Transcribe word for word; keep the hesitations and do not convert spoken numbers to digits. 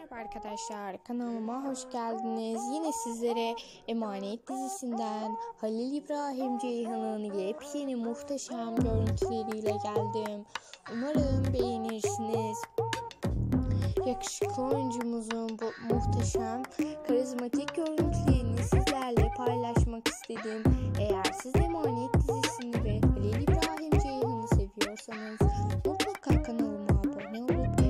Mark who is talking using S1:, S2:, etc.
S1: Merhaba arkadaşlar, kanalıma hoş geldiniz. Yine sizlere Emanet dizisinden Halil İbrahim Ceyhan'ın yepyeni muhteşem görüntüleriyle geldim. Umarım beğenirsiniz. Yakışıklı oyuncumuzun bu muhteşem, karizmatik görüntülerini sizlerle paylaşmak istedim. Eğer siz Emanet dizisini ve Halil İbrahim Ceyhan'ı seviyorsanız mutlaka kanalıma abone olup